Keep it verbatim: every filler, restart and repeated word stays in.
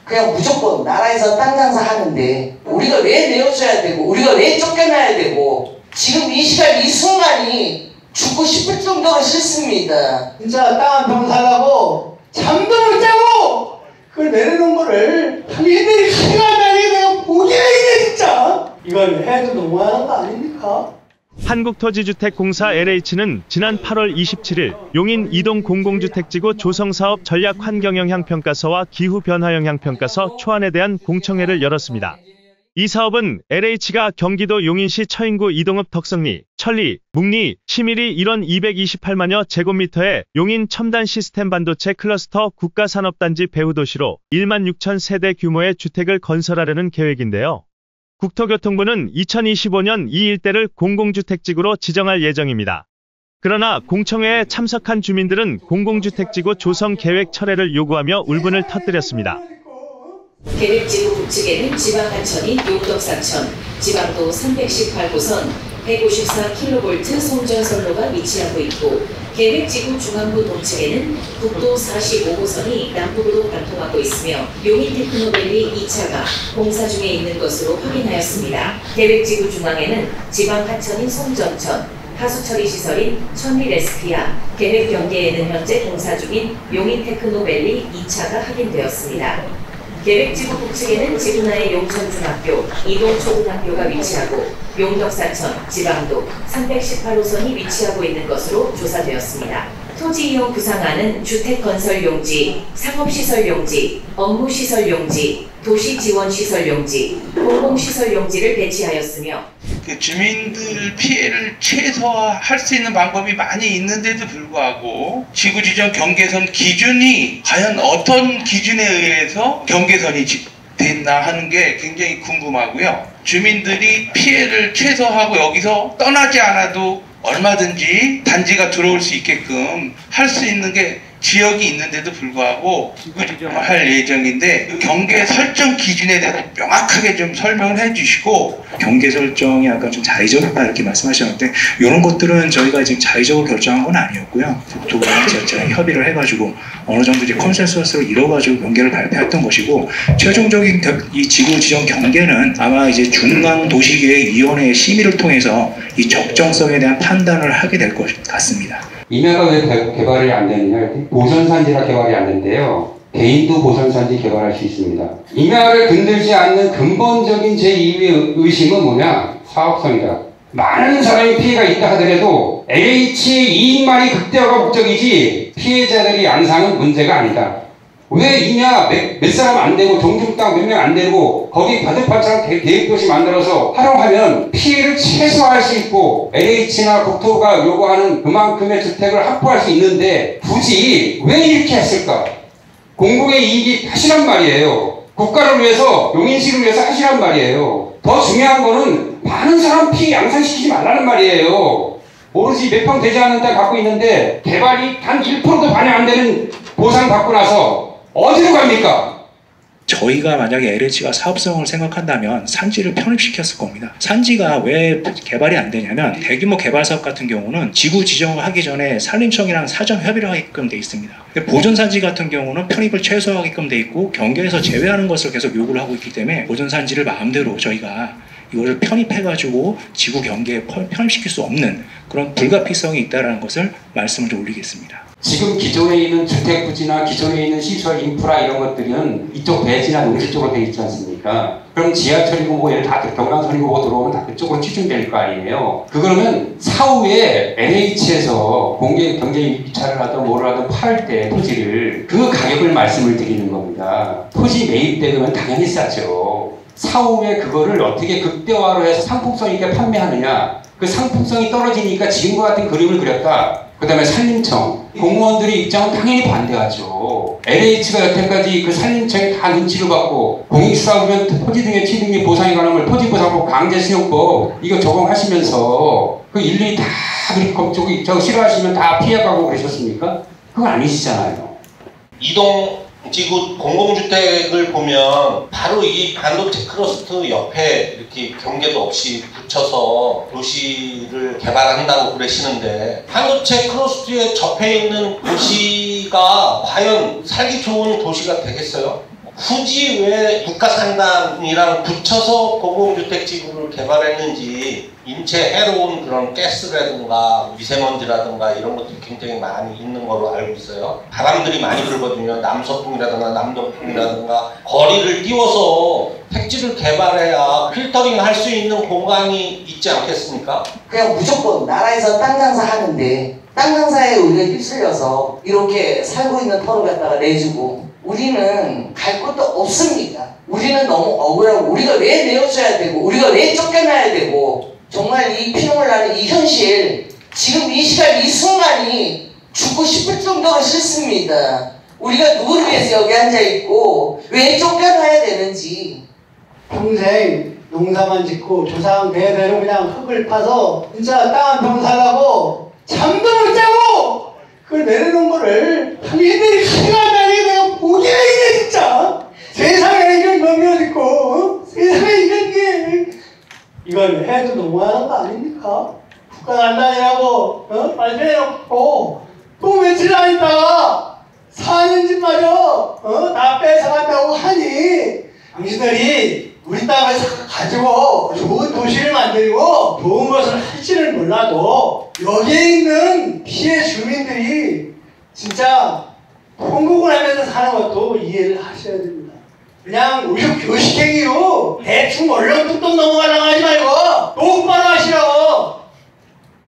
그냥 무조건 나라에서 땅 장사하는데 우리가 왜 내어줘야 되고 우리가 왜 쫓겨나야 되고 지금 이 시간 이 순간이 죽고 싶을 정도로 싫습니다. 진짜 땅 한 평 살라고 잠도 못 자고 그걸 내려놓은 거를 당신들이 가져간다니 내가 보기나 이게 진짜 이건 해도 너무하는 거 아닙니까? 한국토지주택공사 엘에이치는 지난 팔월 이십칠일 용인 이동 공공주택지구 조성사업 전략환경영향평가서와 기후변화영향평가서 초안에 대한 공청회를 열었습니다. 이 사업은 엘에이치가 경기도 용인시 처인구 이동읍 덕성리, 천리, 묵리, 시밀이 일원 이백이십팔만여 제곱미터의 용인 첨단 시스템 반도체 클러스터 국가산업단지 배후도시로 일만 육천 세대 규모의 주택을 건설하려는 계획인데요. 국토교통부는 이천이십오년 이 일대를 공공주택지구로 지정할 예정입니다. 그러나 공청회에 참석한 주민들은 공공주택지구 조성 계획 철회를 요구하며 울분을 터뜨렸습니다. 계획지구 북측에는 지방 하천인 용덕사천, 지방도 삼백십팔 호선, 백오십사 킬로볼트 송전선로가 위치하고 있고 계획지구 중앙부 동측에는 국도 사십오 호선이 남북으로 관통하고 있으며 용인 테크노밸리 이 차가 공사 중에 있는 것으로 확인하였습니다. 계획지구 중앙에는 지방 하천인 송전천, 하수처리 시설인 천리레스피아, 계획 경계에는 현재 공사 중인 용인 테크노밸리 이 차가 확인되었습니다. 계획지구 북측에는 지구나의 용천중학교, 이동초등학교가 위치하고 용덕사천, 지방도 삼백십팔 호선이 위치하고 있는 것으로 조사되었습니다. 토지이용 구상안은 주택건설용지, 상업시설용지, 업무시설용지, 도시지원시설용지, 공공시설용지를 배치하였으며 그 주민들 피해를 최소화할 수 있는 방법이 많이 있는데도 불구하고 지구지정 경계선 기준이 과연 어떤 기준에 의해서 경계선이 됐나 하는 게 굉장히 궁금하고요. 주민들이 피해를 최소화하고 여기서 떠나지 않아도 얼마든지 단지가 들어올 수 있게끔 할 수 있는 게 지역이 있는데도 불구하고 지구지정을 할 예정인데 경계 설정 기준에 대해서 명확하게 좀 설명을 해주시고 경계 설정이 아까 좀 자의적이다 이렇게 말씀하셨는데 이런 것들은 저희가 지금 자의적으로 결정한 건 아니었고요. 국토부랑 제가 협의를 해가지고 어느 정도 이제 컨센서스로 이뤄가지고 경계를 발표했던 것이고 최종적인 이 지구지정 경계는 아마 이제 중앙도시계획위원회의 심의를 통해서 이 적정성에 대한 판단을 하게 될 것 같습니다. 임야가 왜 개발이 안 되느냐? 보선산지가 개발이 안 되는데요. 개인도 보선산지 개발할 수 있습니다. 임야를 건들지 않는 근본적인 제이의 의심은 뭐냐? 사업성이다. 많은 사람이 피해가 있다 하더라도 엘에이치의 이익만이 극대화가 목적이지 피해자들이 양상은 문제가 아니다. 왜 임야 몇, 몇 사람 안 되고 정중 땅 몇 명 안 되고 거기 바둑판처럼 계획도시 만들어서 활용하면 피해를 최소화할 수 있고 엘에이치나 국토부가 요구하는 그만큼의 주택을 확보할 수 있는데 굳이 왜 이렇게 했을까? 공공의 이익이 하시란 말이에요. 국가를 위해서 용인시를 위해서 하시란 말이에요. 더 중요한 거는 많은 사람 피해 양산시키지 말라는 말이에요. 오로지 몇 평 되지 않는 땅 갖고 있는데 개발이 단 일 퍼센트도 반영 안 되는 보상 받고 나서 어디로 갑니까? 저희가 만약에 엘에이치가 사업성을 생각한다면 산지를 편입시켰을 겁니다. 산지가 왜 개발이 안 되냐면 대규모 개발 사업 같은 경우는 지구 지정을 하기 전에 산림청이랑 사전 협의를 하게끔 돼 있습니다. 보존산지 같은 경우는 편입을 최소화하게끔 돼 있고 경계에서 제외하는 것을 계속 요구를 하고 있기 때문에 보존산지를 마음대로 저희가 이거를 편입해가지고 지구 경계에 편입시킬 수 없는 그런 불가피성이 있다는 것을 말씀을 좀 올리겠습니다. 지금 기존에 있는 주택부지나 기존에 있는 시설 인프라 이런 것들은 이쪽 배지나 농지 쪽으로 되어 있지 않습니까? 그럼 지하철이고 뭐 다 경강선이고 뭐 들어오면 다 그쪽으로 치중될 거 아니에요? 그러면 사후에 엘에이치에서 공개 경제 입찰을 하든 뭐를 하든 팔 때 토지를 그 가격을 말씀을 드리는 겁니다. 토지 매입 대금은 당연히 싸죠. 사후에 그거를 어떻게 극대화로 해서 상품성 있게 판매하느냐, 그 상품성이 떨어지니까 지금과 같은 그림을 그렸다. 그 다음에 산림청, 공무원들의 입장은 당연히 반대하죠. 엘에이치가 여태까지 그 산림청에 다 눈치를 받고 공익사업이면 토지 등의 취득리 보상에 관한 걸 토지보상법 강제수용법 이거 적용하시면서 그 일일이 다 그렇게 저기 저 싫어하시면 다 피해가고 그러셨습니까? 그건 아니시잖아요. 이동 지구 공공주택을 보면 바로 이 반도체 클러스터 옆에 이렇게 경계도 없이 붙여서 도시를 개발한다고 그러시는데 반도체 클러스터에 접해 있는 도시가 과연 살기 좋은 도시가 되겠어요? 굳이 왜 국가산단이랑 붙여서 공공주택 지구를 개발했는지 인체 해로운 그런 가스라든가 미세먼지라든가 이런 것들이 굉장히 많이 있는 걸로 알고 있어요. 바람들이 많이 불거든요. 남서풍이라든가 남동풍이라든가 거리를 띄워서 택지를 개발해야 필터링 할 수 있는 공간이 있지 않겠습니까? 그냥 무조건 나라에서 땅 장사하는데 땅 장사에 우리가 휩쓸려서 이렇게 살고 있는 터를 갖다가 내주고 우리는 갈 곳도 없습니다. 우리는 너무 억울하고 우리가 왜 내어줘야 되고 우리가 왜 쫓겨나야 되고 정말 이 피눈물 나는 이 현실 지금 이 시간 이 순간이 죽고 싶을 정도로 싫습니다. 우리가 누구를 위해서 여기 앉아있고 왜 쫓겨나야 되는지. 평생 농사만 짓고 조상 대대로 그냥 흙을 파서 진짜 땅 한 평 살라고 잠도 못 자고 그걸 내려놓은 거를 당신들이 가져간다니 내가 보기가 있네 진짜. 세상에 이런 놈이 어딨고 어? 세상에 이런 게 이건 해도 너무하는 거 아닙니까? 국가간단이라고 어? 발표해놓고 또 며칠 안 있다가 사는 집마저 어? 다 뺏어간다고 하니 당신들이 우리 땅을 가지고 좋은 도시를 만들고 좋은 것을 할지는 몰라도 여기에 있는 피해 주민들이 진짜 통곡을 하면서 사는 것도 이해를 하셔야 됩니다. 그냥 우리 교식행위로 대충 얼렁뚱땅 넘어가려고 하지 말고 똑바로 하시라고.